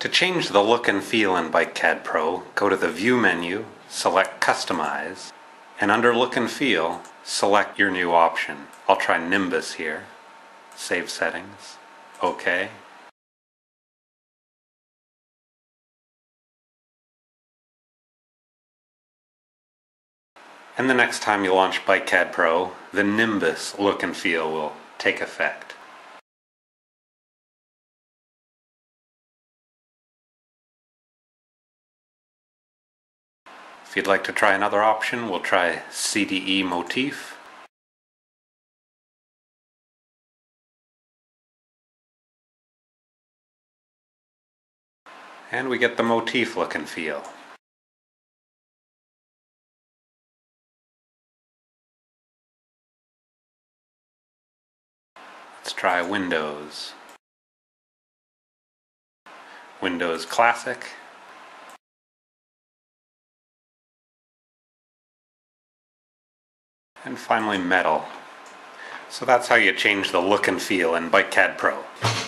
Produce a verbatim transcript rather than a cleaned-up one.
To change the look and feel in BikeCAD Pro, go to the View menu, select Customize, and under Look and Feel, select your new option. I'll try Nimbus here. Save settings. OK. And the next time you launch BikeCAD Pro, the Nimbus look and feel will take effect. If you'd like to try another option, we'll try C D E Motif. And we get the motif look and feel. Let's try Windows. Windows Classic. And finally Metal. So that's how you change the look and feel in BikeCAD Pro.